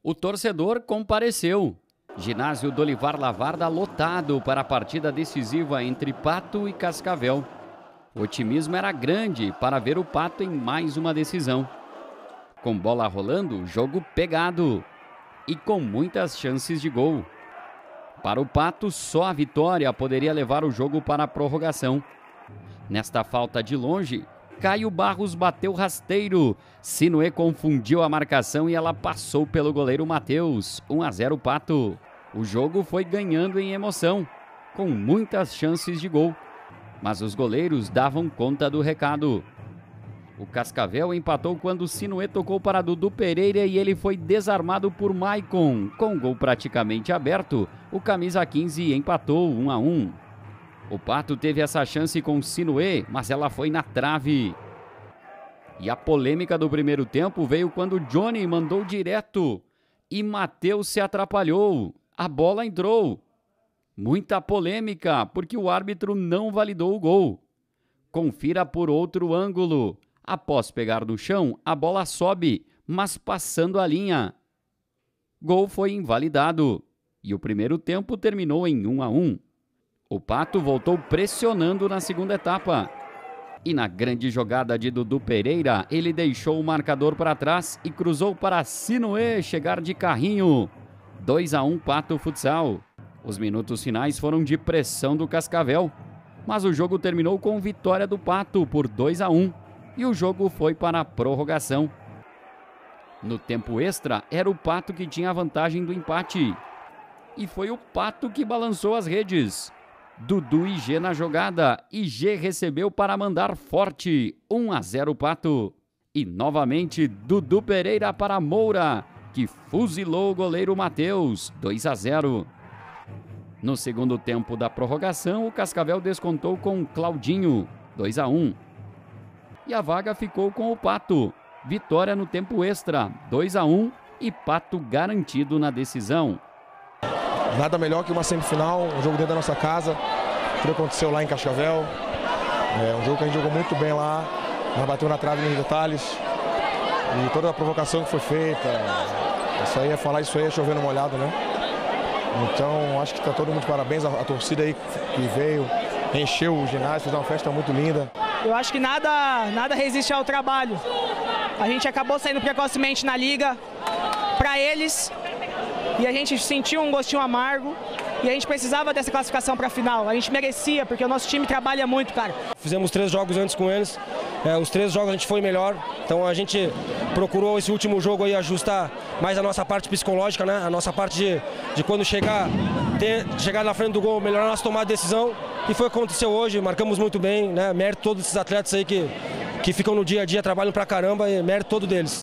O torcedor compareceu. Ginásio Dolivar Lavarda lotado para a partida decisiva entre Pato e Cascavel. O otimismo era grande para ver o Pato em mais uma decisão. Com bola rolando, jogo pegado e com muitas chances de gol. Para o Pato, só a vitória poderia levar o jogo para a prorrogação. Nesta falta de longe, Caio Barros bateu rasteiro. Sinuê confundiu a marcação e ela passou pelo goleiro Matheus. 1-0 Pato. O jogo foi ganhando em emoção, com muitas chances de gol. Mas os goleiros davam conta do recado. O Cascavel empatou quando Sinuê tocou para Dudu Pereira e ele foi desarmado por Maicon. Com o gol praticamente aberto, o camisa 15 empatou 1-1. O Pato teve essa chance com Sinuê, mas ela foi na trave. E a polêmica do primeiro tempo veio quando Johnny mandou direto e Matheus se atrapalhou. A bola entrou. Muita polêmica, porque o árbitro não validou o gol. Confira por outro ângulo. Após pegar no chão, a bola sobe, mas passando a linha. Gol foi invalidado. E o primeiro tempo terminou em 1-1. O Pato voltou pressionando na segunda etapa. E na grande jogada de Dudu Pereira, ele deixou o marcador para trás e cruzou para Sinuê chegar de carrinho. 2-1 Pato Futsal. Os minutos finais foram de pressão do Cascavel, mas o jogo terminou com vitória do Pato por 2-1 e o jogo foi para a prorrogação. No tempo extra, era o Pato que tinha a vantagem do empate. E foi o Pato que balançou as redes. Dudu e G na jogada, e G recebeu para mandar forte. 1-0 Pato. E novamente Dudu Pereira para Moura, que fuzilou o goleiro Matheus. 2-0. No segundo tempo da prorrogação, o Cascavel descontou com Claudinho. 2-1. E a vaga ficou com o Pato. Vitória no tempo extra. 2-1 e Pato garantido na decisão. Nada melhor que uma semifinal, um jogo dentro da nossa casa. O que aconteceu lá em Cascavel. É um jogo que a gente jogou muito bem lá. Nós bateu na trave nos detalhes. E toda a provocação que foi feita. Isso aí é falar isso aí, é chover no molhado, né? Então, acho que está todo mundo de parabéns. A torcida aí que veio, encheu o ginásio, fez uma festa muito linda. Eu acho que nada resiste ao trabalho. A gente acabou saindo precocemente na liga para eles. E a gente sentiu um gostinho amargo e a gente precisava dessa classificação para a final. A gente merecia, porque o nosso time trabalha muito, cara. Fizemos 3 jogos antes com eles, os 3 jogos a gente foi melhor. Então a gente procurou esse último jogo aí ajustar mais a nossa parte psicológica, né? A nossa parte de quando chegar na frente do gol, melhorar a nossa tomada de decisão. E foi o que aconteceu hoje, marcamos muito bem, né? Mérito todos esses atletas aí que ficam no dia a dia, trabalham pra caramba, e mérito todo deles.